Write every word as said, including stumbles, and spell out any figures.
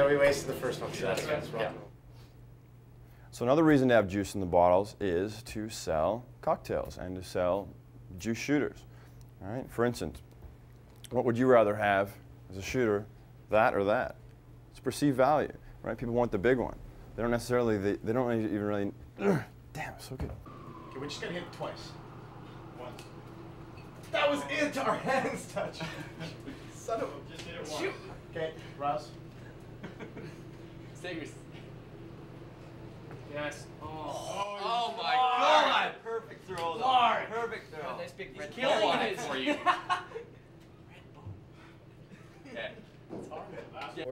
Yeah, we wasted the first one. So that's Yeah. yeah. So another reason to have juice in the bottles is to sell cocktails and to sell juice shooters. All right. For instance, what would you rather have as a shooter, that or that? It's perceived value, right? People want the big one. They don't necessarily. They, they don't even really. Damn, so good. Okay, we just gotta hit it twice. Once. That was it. Our hands touch. Son of a. Just hit it once. Okay, Ross. Serious. Yes. Oh, Oh, oh my Lord. God! Perfect throw, though. Lord. Perfect throw. Nice big He's red killing ball on it it for you. Red ball. Okay. It's hard.